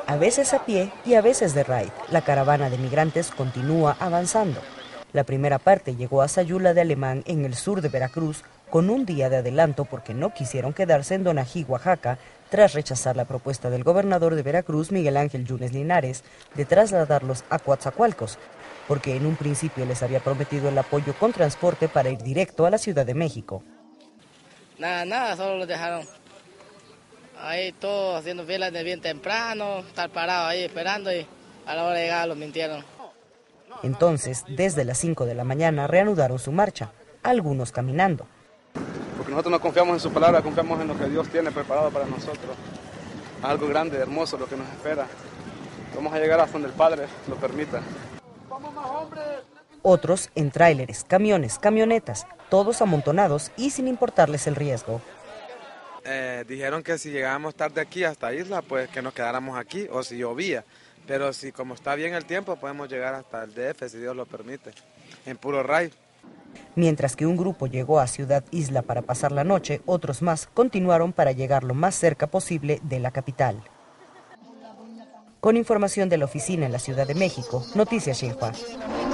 A veces a pie y a veces de raid, la caravana de migrantes continúa avanzando. La primera parte llegó a Sayula de Alemán, en el sur de Veracruz, con un día de adelanto porque no quisieron quedarse en Donají, Oaxaca, tras rechazar la propuesta del gobernador de Veracruz, Miguel Ángel Yunes Linares, de trasladarlos a Coatzacoalcos, porque en un principio les había prometido el apoyo con transporte para ir directo a la Ciudad de México. Nada, solo los dejaron ahí todos haciendo filas de bien temprano, estar parados ahí esperando y a la hora de llegar los mintieron. Entonces, desde las 5 de la mañana reanudaron su marcha, algunos caminando. Porque nosotros no confiamos en su palabra, confiamos en lo que Dios tiene preparado para nosotros. Algo grande, hermoso, lo que nos espera. Vamos a llegar hasta donde el Padre lo permita. Otros en tráileres, camiones, camionetas, todos amontonados y sin importarles el riesgo. Dijeron que si llegábamos tarde aquí hasta Isla, pues que nos quedáramos aquí, o si llovía. Pero si como está bien el tiempo, podemos llegar hasta el DF, si Dios lo permite, en puro raid. Mientras que un grupo llegó a Ciudad Isla para pasar la noche, otros más continuaron para llegar lo más cerca posible de la capital. Con información de la oficina en la Ciudad de México, Noticias Xinhua.